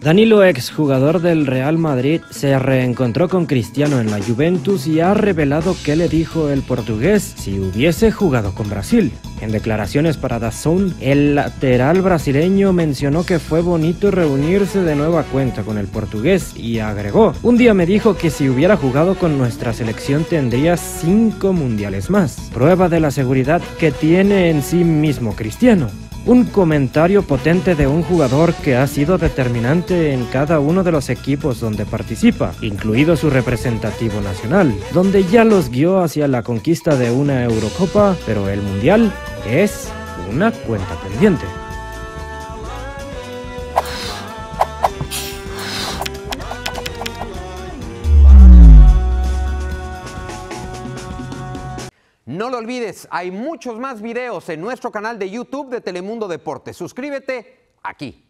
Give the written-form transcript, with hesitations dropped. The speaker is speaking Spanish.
Danilo, exjugador del Real Madrid, se reencontró con Cristiano en la Juventus y ha revelado qué le dijo el portugués si hubiese jugado con Brasil. En declaraciones para DAZN, el lateral brasileño mencionó que fue bonito reunirse de nueva cuenta con el portugués y agregó: "Un día me dijo que si hubiera jugado con nuestra selección tendría 5 mundiales más. Prueba de la seguridad que tiene en sí mismo Cristiano". Un comentario potente de un jugador que ha sido determinante en cada uno de los equipos donde participa, incluido su representativo nacional, donde ya los guió hacia la conquista de una Eurocopa, pero el Mundial es una cuenta pendiente. No lo olvides, hay muchos más videos en nuestro canal de YouTube de Telemundo Deportes. Suscríbete aquí.